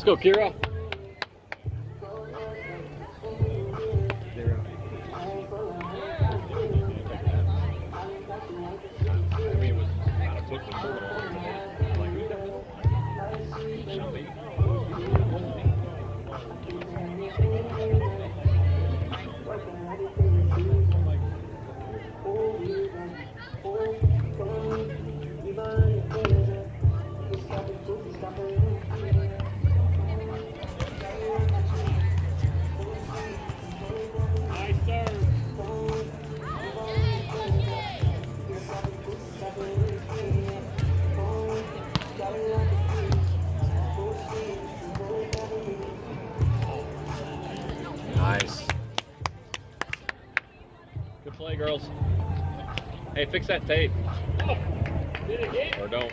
go, Kira. Nice. Good play, girls. Hey, fix that tape. Or don't.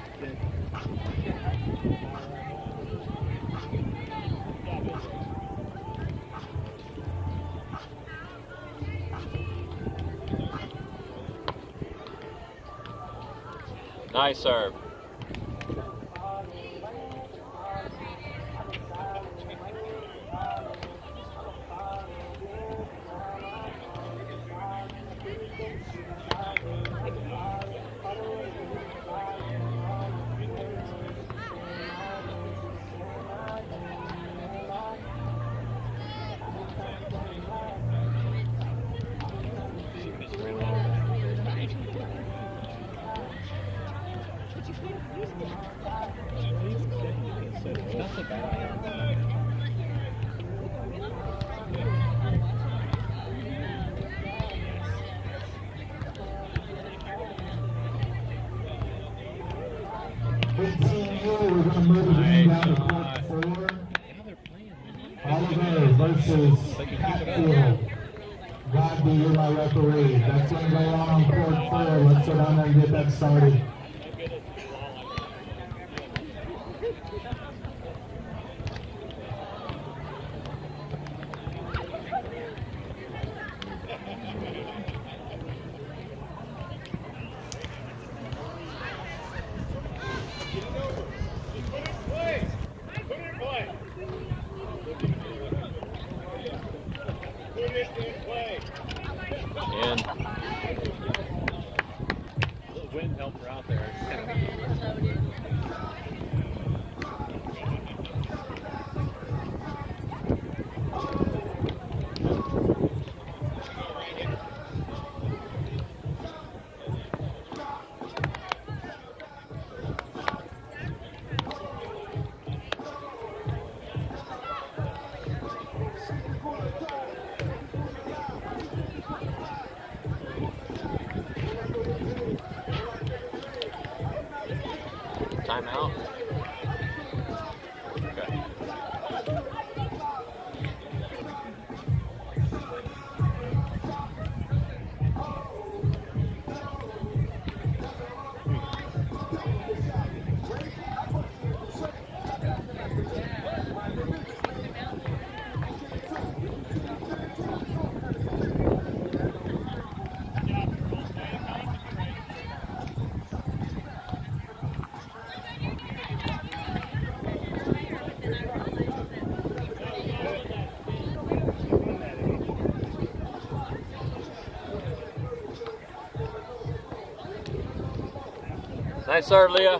Nice serve. Versus Hatfield. Rodney, you're my referee. That's going to go on court 4. Let's go down there and get that started. Wind helped her out there. Timeout. Okay. Nice serve, Leah.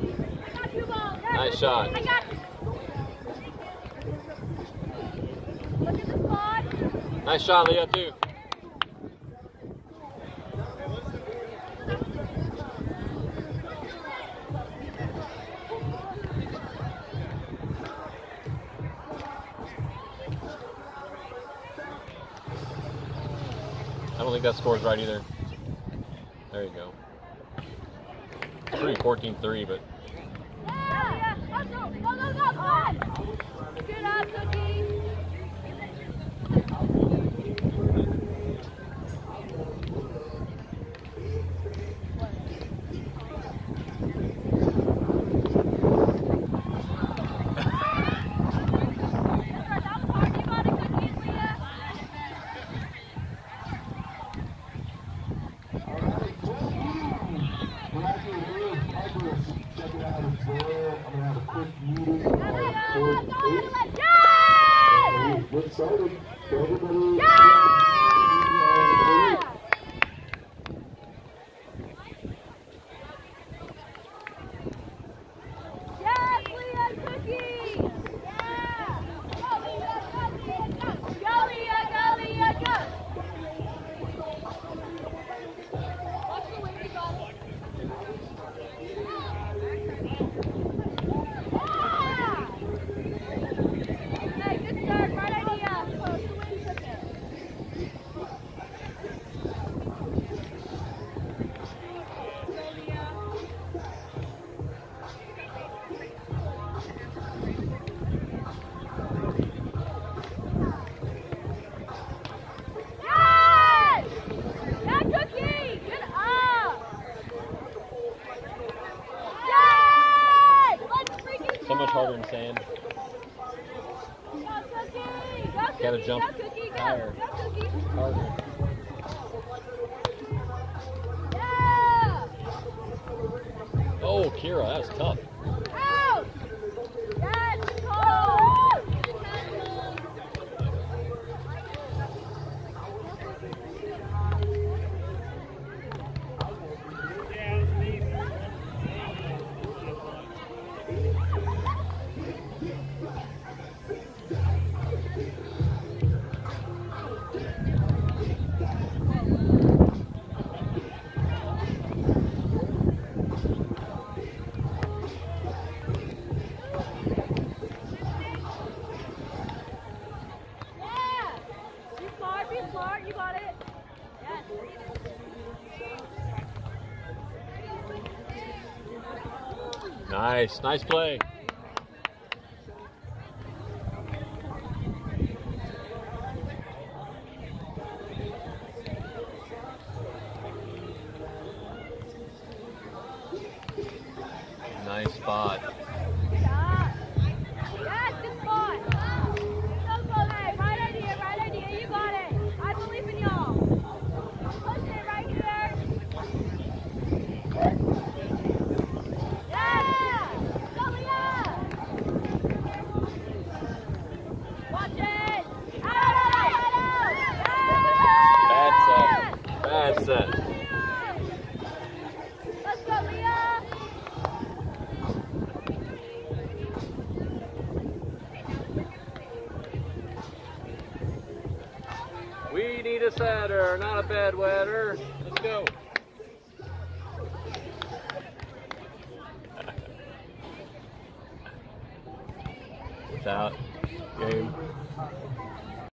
Nice shot. Nice shot, Leah, too. I don't think that score's right either. There you go. 14-3, but. Yeah, go, come on! Good up, Cookie! So much harder in sand. Gotta jump higher. Harder. Oh, Kira, that was tough. You got it. Yes. Nice play. Nice spot. Yes, good spot. So close. Hey, right idea. You got it. I believe in y'all. Push it right here. Yeah! Go, Leah! Watch it! Bad set. Let's go, Leah! We need a setter, not a bedwetter. Let's go. It's out. Game.